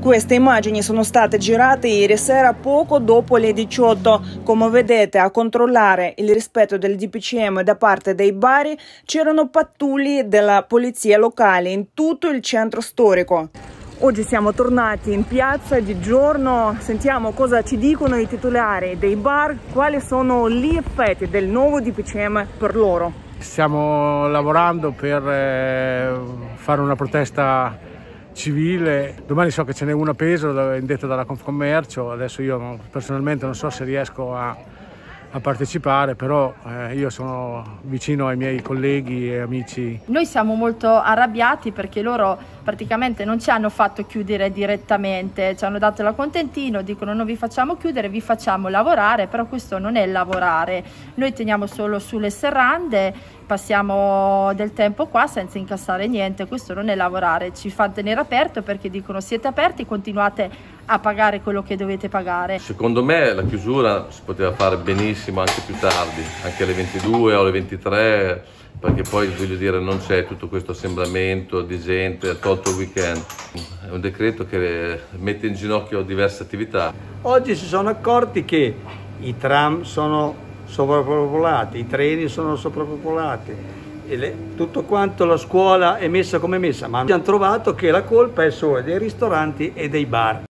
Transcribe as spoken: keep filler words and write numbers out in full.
Queste immagini sono state girate ieri sera poco dopo le diciotto. Come vedete, a controllare il rispetto del D P C M da parte dei bari c'erano pattugli della polizia locale in tutto il centro storico. Oggi siamo tornati in piazza di giorno, sentiamo cosa ci dicono i titolari dei bar, quali sono gli effetti del nuovo D P C M per loro. Stiamo lavorando per eh, fare una protesta civile. Domani so che ce n'è una a Pesaro indetta dalla Confcommercio. Adesso io personalmente non so se riesco a, a partecipare, però eh, io sono vicino ai miei colleghi e amici. Noi siamo molto arrabbiati perché loro praticamente non ci hanno fatto chiudere direttamente, ci hanno dato l'accontentino, dicono non vi facciamo chiudere, vi facciamo lavorare, però questo non è lavorare. Noi teniamo solo sulle serrande, passiamo del tempo qua senza incassare niente, questo non è lavorare, ci fa tenere aperto perché dicono siete aperti, continuate a pagare quello che dovete pagare. Secondo me la chiusura si poteva fare benissimo anche più tardi, anche alle ventidue o alle ventitré, perché poi voglio dire non c'è tutto questo assembramento di gente, tolto il weekend. È un decreto che mette in ginocchio diverse attività. Oggi si sono accorti che i tram sono sovrappopolati, i treni sono sovrappopolati, e le, tutto quanto la scuola è messa come messa, ma hanno trovato che la colpa è solo dei ristoranti e dei bar.